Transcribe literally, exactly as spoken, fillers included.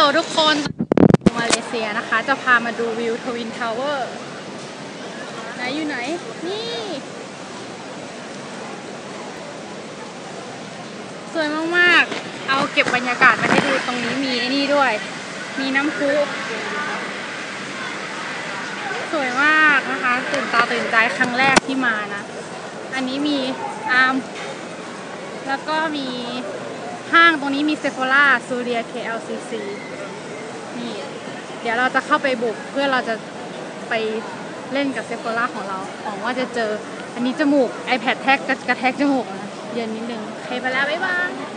ทุกคนมาเลเซียนะคะจะพามาดูวิวทวินทาวเวอร์ไหนอยู่ไหนนี่สวยมากๆเอาเก็บบรรยากาศมาให้ดูตรงนี้มีไอ้นี่ด้วยมีน้ำพุสวยมากนะคะตื่นตาตื่นใจครั้งแรกที่มานะอันนี้มีอาร์มแล้วก็มีห้างตรงนี้มีเซโฟล่าซูเรีย เค แอล ซี ซี นี่เดี๋ยวเราจะเข้าไปบุกเพื่อเราจะไปเล่นกับเซโฟล่าของเราหวังว่าจะเจออันนี้จมูก iPad แทกกระแทกจมูกนะเย็นนิดนึงโอเคไปแล้วบ๊ายบาย